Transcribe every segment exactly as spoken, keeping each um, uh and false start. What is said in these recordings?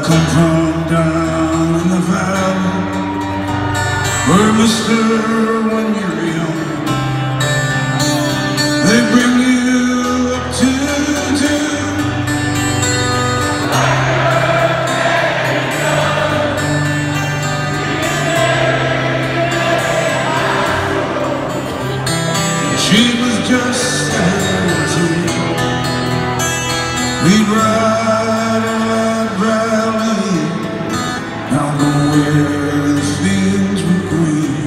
come from down in the valley, where mister, when you're young, they bring you up to town. She was just seventeen. We'd ride in that valley, down to where the fields were green.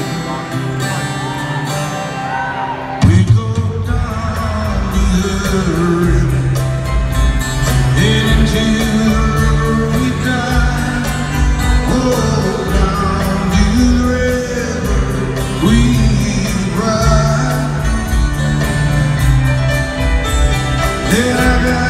We'd go down to the river, heading to the river we'd dive. Oh, down to the river we'd ride. Then I got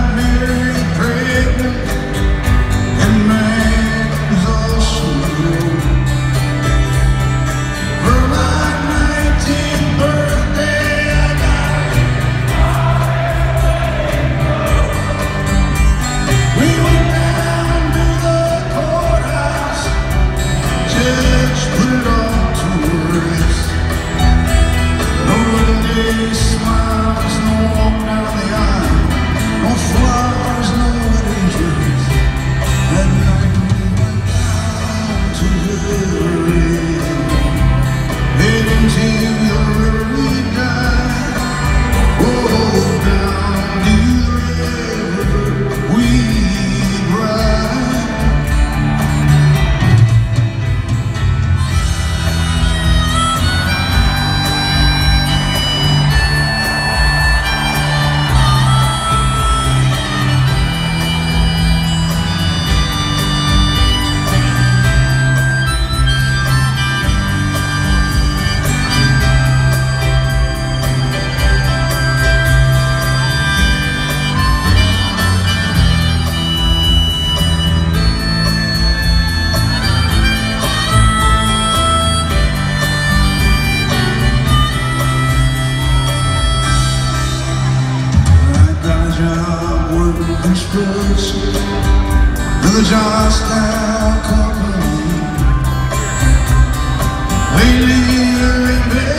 smiles, no walk down the aisle, no flowers, no wedding dress. That night we went down to the river, heading to the river we died. Oh, down to the river we'd ride. Construction in the Johnstown Company. Lately, there ain't been